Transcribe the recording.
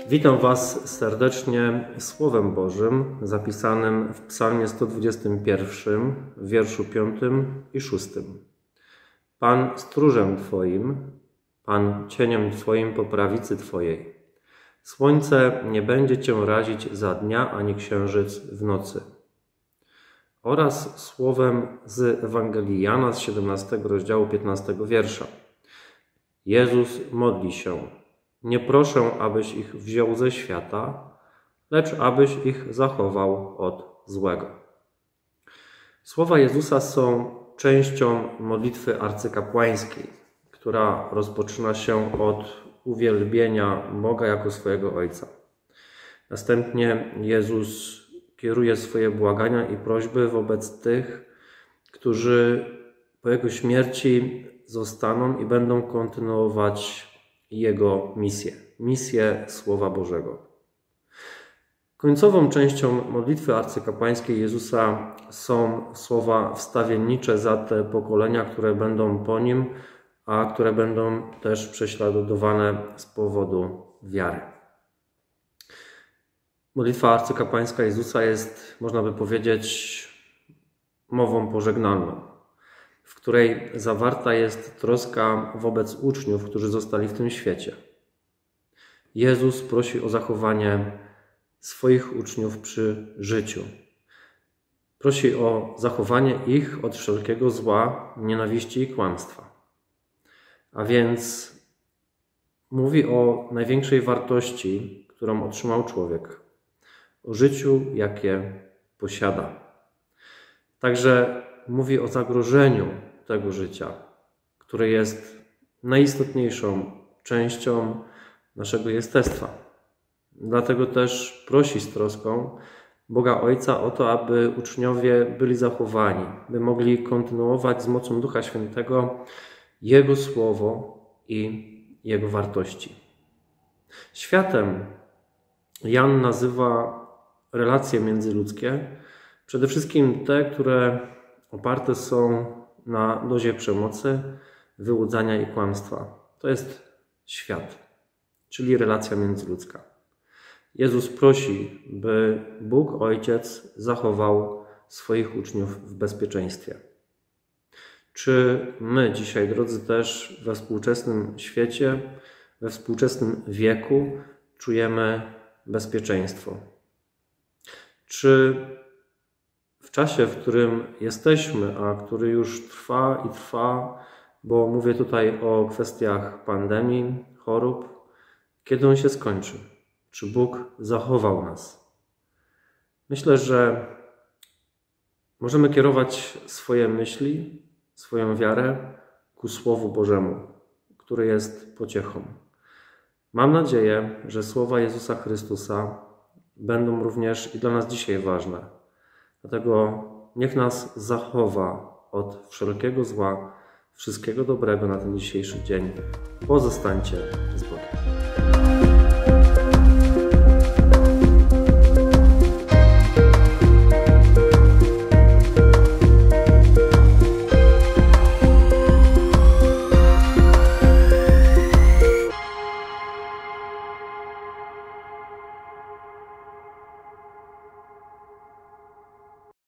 Witam Was serdecznie Słowem Bożym zapisanym w Psalmie 121, w wierszu 5 i 6. Pan stróżem Twoim, Pan cieniem Twoim po prawicy Twojej. Słońce nie będzie Cię razić za dnia, ani księżyc w nocy. Oraz słowem z Ewangelii Jana z 17 rozdziału 15 wiersza. Jezus modli się: nie proszę, abyś ich wziął ze świata, lecz abyś ich zachował od złego. Słowa Jezusa są częścią modlitwy arcykapłańskiej, która rozpoczyna się od uwielbienia Boga jako swojego Ojca. Następnie Jezus kieruje swoje błagania i prośby wobec tych, którzy po Jego śmierci zostaną i będą kontynuować Jego misję Słowa Bożego. Końcową częścią modlitwy arcykapłańskiej Jezusa są słowa wstawiennicze za te pokolenia, które będą po Nim, a które będą też prześladowane z powodu wiary. Modlitwa arcykapłańska Jezusa jest, można by powiedzieć, mową pożegnalną, w której zawarta jest troska wobec uczniów, którzy zostali w tym świecie. Jezus prosi o zachowanie swoich uczniów przy życiu. Prosi o zachowanie ich od wszelkiego zła, nienawiści i kłamstwa. A więc mówi o największej wartości, którą otrzymał człowiek, o życiu, jakie posiada. Także mówi o zagrożeniu tego życia, które jest najistotniejszą częścią naszego jestestwa. Dlatego też prosi z troską Boga Ojca o to, aby uczniowie byli zachowani, by mogli kontynuować z mocą Ducha Świętego Jego Słowo i Jego wartości. Światem Jan nazywa relacje międzyludzkie, przede wszystkim te, które oparte są na dozie przemocy, wyłudzania i kłamstwa. To jest świat, czyli relacja międzyludzka. Jezus prosi, by Bóg Ojciec zachował swoich uczniów w bezpieczeństwie. Czy my dzisiaj, drodzy, też we współczesnym świecie, we współczesnym wieku czujemy bezpieczeństwo? Czy w czasie, w którym jesteśmy, a który już trwa i trwa, bo mówię tutaj o kwestiach pandemii, chorób, kiedy on się skończy? Czy Bóg zachował nas? Myślę, że możemy kierować swoje myśli, swoją wiarę ku Słowu Bożemu, które jest pociechą. Mam nadzieję, że słowa Jezusa Chrystusa będą również i dla nas dzisiaj ważne. Dlatego niech nas zachowa od wszelkiego zła, wszystkiego dobrego na ten dzisiejszy dzień. Pozostańcie z Bogiem.